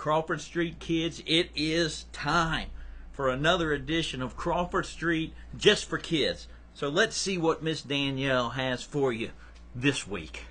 Crawford Street kids, it is time for another edition of Crawford Street just for kids. So let's see what Miss Danielle has for you this week.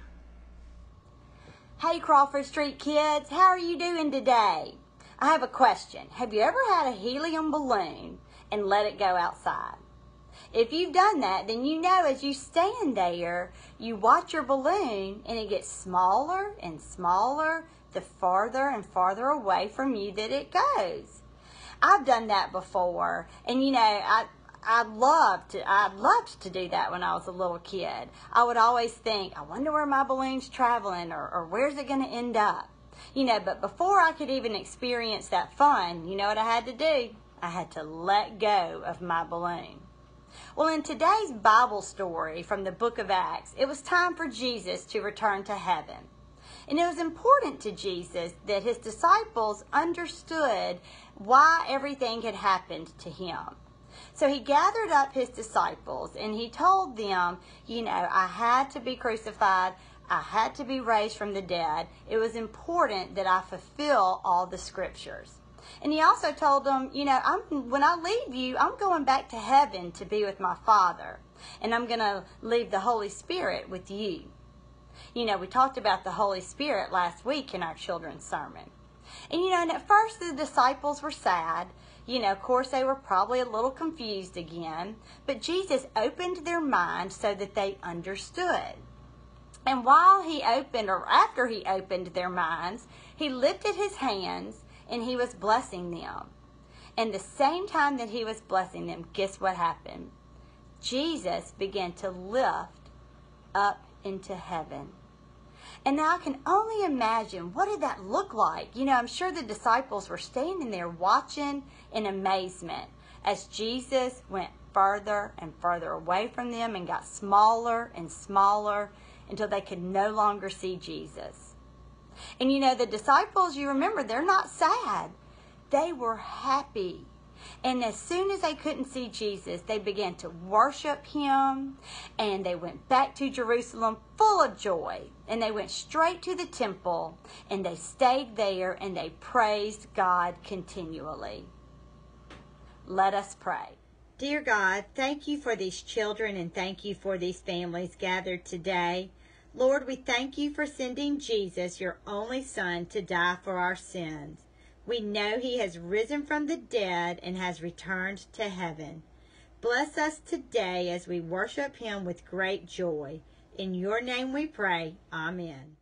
Hey Crawford Street kids, how are you doing today? I have a question. Have you ever had a helium balloon and let it go outside? If you've done that, then you know as you stand there, you watch your balloon and it gets smaller and smaller the farther and farther away from you that it goes. I've done that before, and you know, I loved to do that when I was a little kid. I would always think, I wonder where my balloon's traveling, or where's it going to end up? You know, but before I could even experience that fun, you know what I had to do? I had to let go of my balloon. Well, in today's Bible story from the book of Acts, it was time for Jesus to return to heaven. And it was important to Jesus that his disciples understood why everything had happened to him. So he gathered up his disciples and he told them, you know, I had to be crucified. I had to be raised from the dead. It was important that I fulfill all the scriptures. And he also told them, you know, when I leave you, I'm going back to heaven to be with my Father. And I'm going to leave the Holy Spirit with you. You know, we talked about the Holy Spirit last week in our children's sermon. And, you know, and at first the disciples were sad. You know, of course, they were probably a little confused again. But Jesus opened their minds so that they understood. And while he opened, or after he opened their minds, he lifted his hands and he was blessing them. And the same time that he was blessing them, guess what happened? Jesus began to lift up into heaven. And now I can only imagine, what did that look like? You know, I'm sure the disciples were standing there watching in amazement as Jesus went further and further away from them and got smaller and smaller until they could no longer see Jesus. And you know, the disciples, you remember, they're not sad. They were happy. And as soon as they couldn't see Jesus, they began to worship him. And they went back to Jerusalem full of joy. And they went straight to the temple. And they stayed there and they praised God continually. Let us pray. Dear God, thank you for these children and thank you for these families gathered today. Lord, we thank you for sending Jesus, your only Son, to die for our sins. We know he has risen from the dead and has returned to heaven. Bless us today as we worship him with great joy. In your name we pray. Amen.